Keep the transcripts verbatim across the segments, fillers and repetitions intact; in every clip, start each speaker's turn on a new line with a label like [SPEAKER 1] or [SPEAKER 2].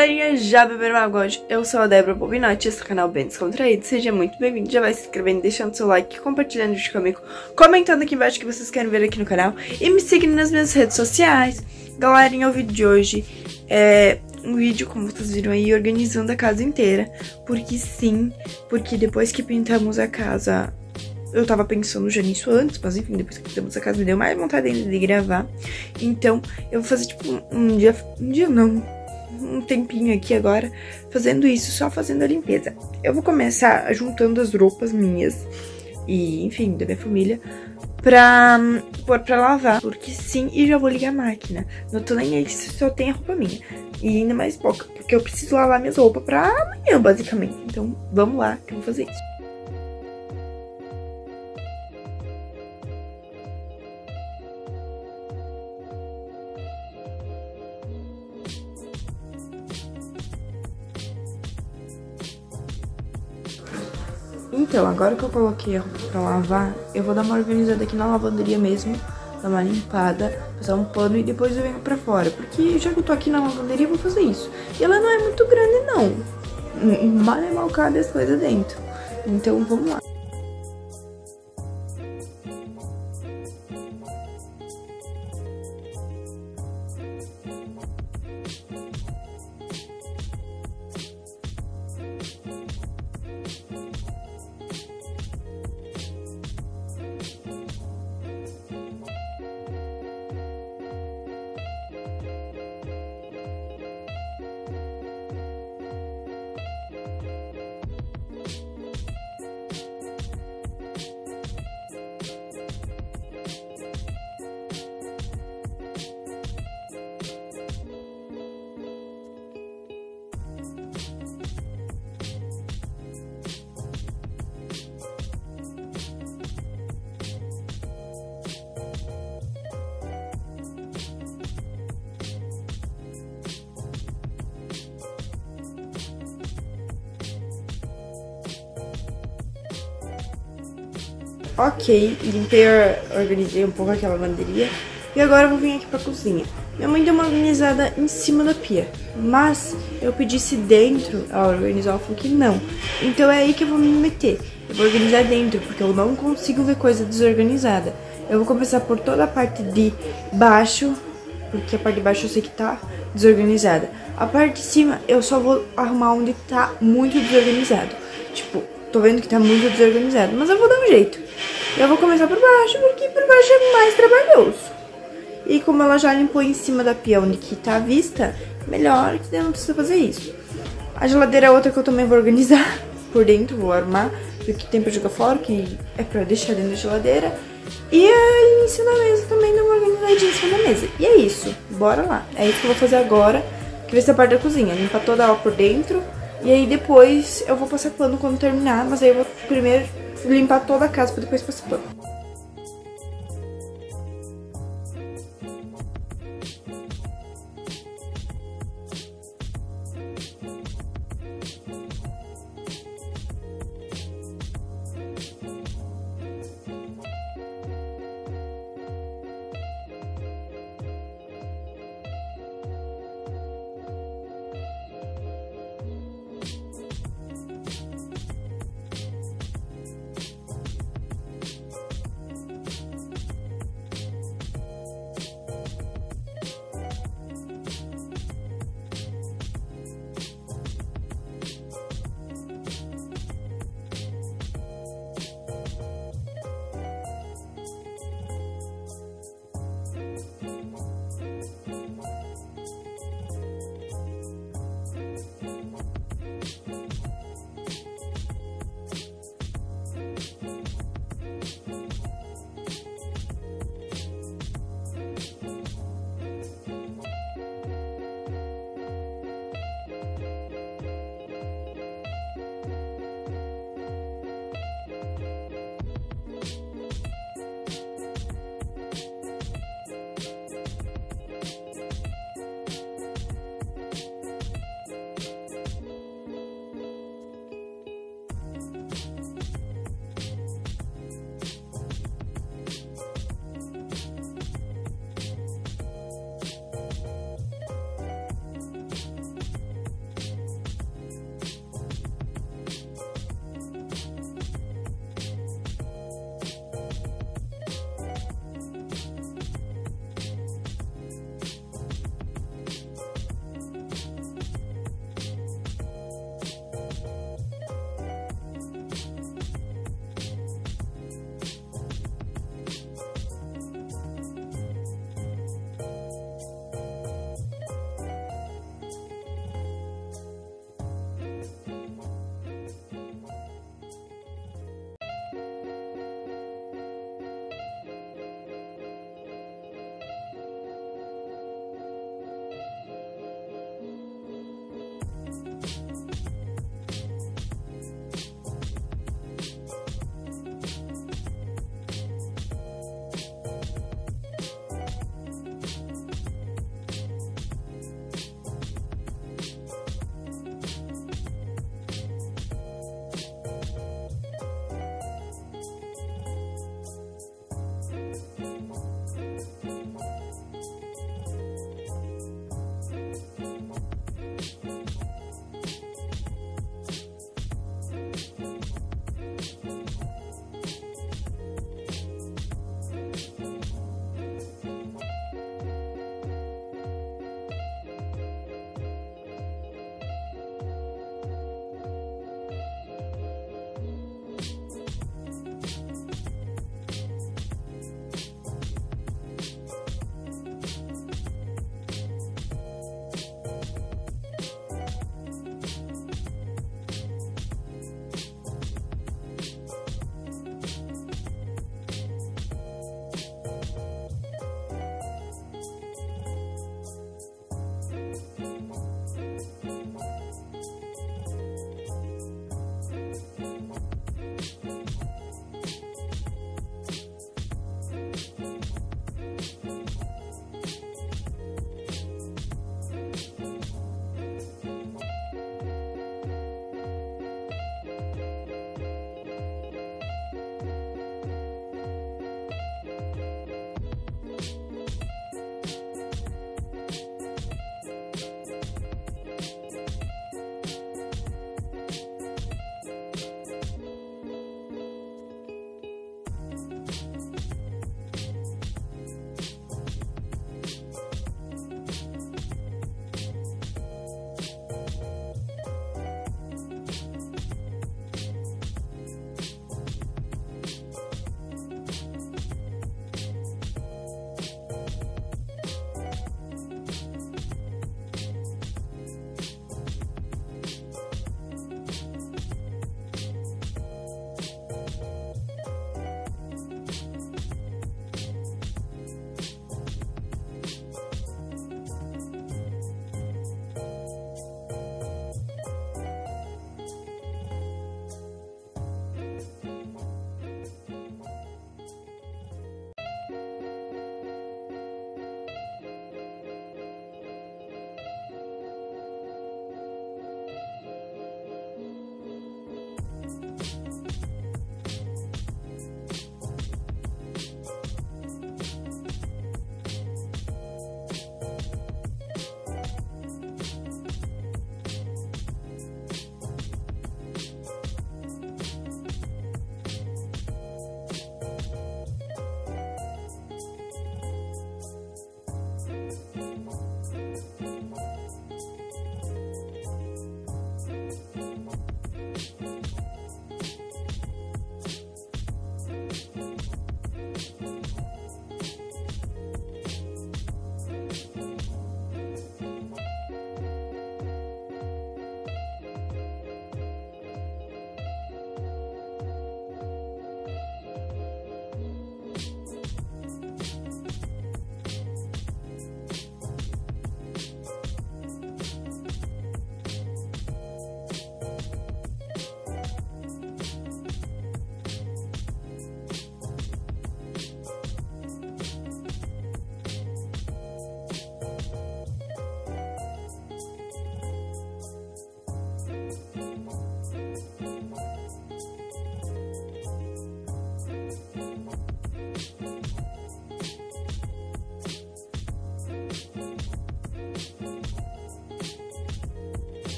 [SPEAKER 1] galerinha, já beberam água hoje? Eu sou a Débora Bobinotti, esse é o canal Bem Descontraído. Seja muito bem-vindo, já vai se inscrevendo, deixando seu like, compartilhando o vídeo comigo, comentando aqui embaixo o que vocês querem ver aqui no canal e me seguindo nas minhas redes sociais. Galerinha, o vídeo de hoje é um vídeo, como vocês viram aí, organizando a casa inteira. Porque sim, porque depois que pintamos a casa, eu tava pensando já nisso antes, mas enfim, depois que pintamos a casa me deu mais vontade ainda de gravar. Então, eu vou fazer tipo um dia, um dia não... um tempinho aqui agora, fazendo isso, só fazendo a limpeza. Eu vou começar juntando as roupas minhas e, enfim, da minha família, pra pôr pra lavar, porque sim, e já vou ligar a máquina. Não tô nem aí se só tem a roupa minha, e ainda mais pouca, porque eu preciso lavar minhas roupas pra amanhã, basicamente. Então, vamos lá, que eu vou fazer isso. Então, agora que eu coloquei a roupa pra lavar, eu vou dar uma organizada aqui na lavanderia mesmo, dar uma limpada, passar um pano e depois eu venho pra fora. Porque já que eu tô aqui na lavanderia, eu vou fazer isso. E ela não é muito grande, não. Mal é mal cabe as coisas dentro. Então, vamos lá. Ok, limpei, organizei um pouco aquela lavanderia. E agora eu vou vir aqui pra cozinha. Minha mãe deu uma organizada em cima da pia, mas eu pedisse dentro ela organizar, ela falou que não. Então é aí que eu vou me meter. Eu vou organizar dentro, porque eu não consigo ver coisa desorganizada. Eu vou começar por toda a parte de baixo, porque a parte de baixo eu sei que tá desorganizada. A parte de cima eu só vou arrumar onde tá muito desorganizado. Tipo, tô vendo que tá muito desorganizado, mas eu vou dar um jeito. Eu vou começar por baixo, porque por baixo é mais trabalhoso. E como ela já limpou em cima da pia onde que tá a vista, melhor que eu não precisa fazer isso. A geladeira é outra que eu também vou organizar por dentro, vou arrumar, porque tem pra jogar fora, que é pra deixar dentro da geladeira. E aí, em cima da mesa também dá uma organizadinha em cima da mesa. E é isso, bora lá. É isso que eu vou fazer agora, que vai ser a parte da cozinha. Limpar toda ela por dentro, e aí depois eu vou passar pano quando terminar, mas aí eu vou primeiro limpar toda a casa pra depois passar pano.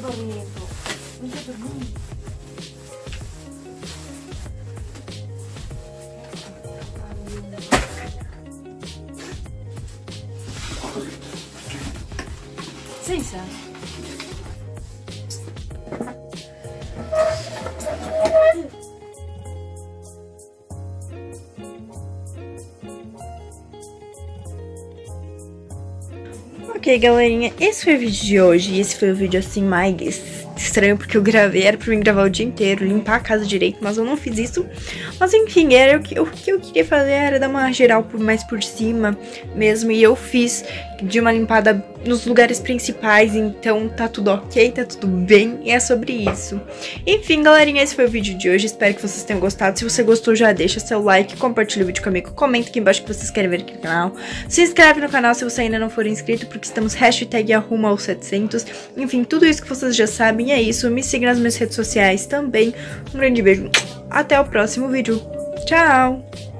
[SPEAKER 1] Coreto. Não tá dormindo? Licença. Ok, galerinha, esse foi o vídeo de hoje. E esse foi o vídeo assim mais estranho, porque eu gravei, era pra mim gravar o dia inteiro, limpar a casa direito, mas eu não fiz isso. Mas enfim, era o que, o que eu queria fazer era dar uma geral por, mais por cima mesmo. E eu fiz de uma limpada nos lugares principais, então tá tudo ok, tá tudo bem, e é sobre isso. Enfim, galerinha, esse foi o vídeo de hoje, espero que vocês tenham gostado. Se você gostou, já deixa seu like, compartilha o vídeo comigo, comenta aqui embaixo que vocês querem ver aqui no canal. Se inscreve no canal se você ainda não for inscrito, porque estamos hashtag arrumo aos setecentos. Enfim, tudo isso que vocês já sabem, é isso. Me siga nas minhas redes sociais também. Um grande beijo, até o próximo vídeo. Tchau!